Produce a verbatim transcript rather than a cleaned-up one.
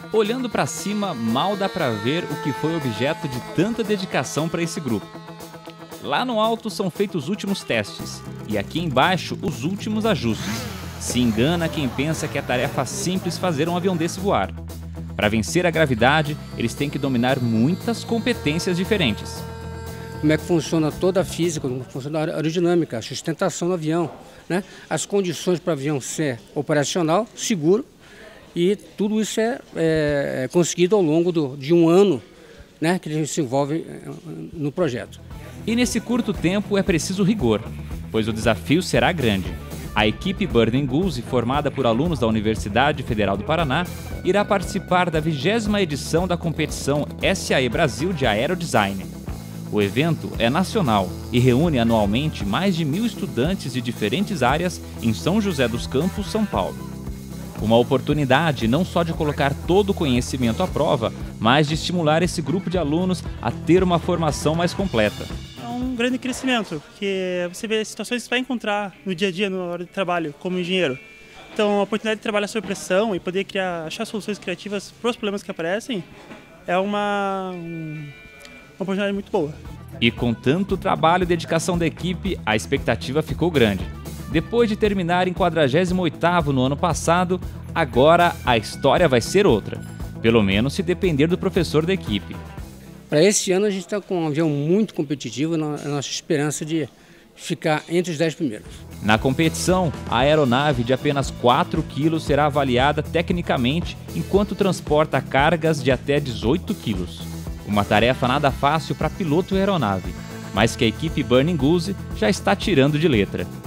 Olhando para cima, mal dá para ver o que foi objeto de tanta dedicação para esse grupo. Lá no alto são feitos os últimos testes, e aqui embaixo os últimos ajustes. Se engana quem pensa que é tarefa simples fazer um avião desse voar. Para vencer a gravidade, eles têm que dominar muitas competências diferentes. Como é que funciona toda a física, como funciona a aerodinâmica, a sustentação do avião, né? As condições para o avião ser operacional, seguro, e tudo isso é, é, é conseguido ao longo do, de um ano, né, que a gente se envolve no projeto. E nesse curto tempo é preciso rigor, pois o desafio será grande. A equipe Burning Goose, formada por alunos da Universidade Federal do Paraná, irá participar da vigésima edição da competição S A E Brasil de Aerodesign. O evento é nacional e reúne anualmente mais de mil estudantes de diferentes áreas em São José dos Campos, São Paulo. Uma oportunidade não só de colocar todo o conhecimento à prova, mas de estimular esse grupo de alunos a ter uma formação mais completa. É um grande crescimento, porque você vê situações que você vai encontrar no dia a dia, na hora de trabalho, como engenheiro. Então, a oportunidade de trabalhar sob pressão e poder criar, achar soluções criativas para os problemas que aparecem é uma... uma oportunidade muito boa. E com tanto trabalho e dedicação da equipe, a expectativa ficou grande. Depois de terminar em quadragésimo oitavo no ano passado, agora a história vai ser outra. Pelo menos se depender do professor da equipe. Para esse ano a gente está com um avião muito competitivo, a nossa esperança de ficar entre os dez primeiros. Na competição, a aeronave de apenas quatro quilos será avaliada tecnicamente, enquanto transporta cargas de até dezoito quilos. Uma tarefa nada fácil para piloto e aeronave, mas que a equipe Burning Goose já está tirando de letra.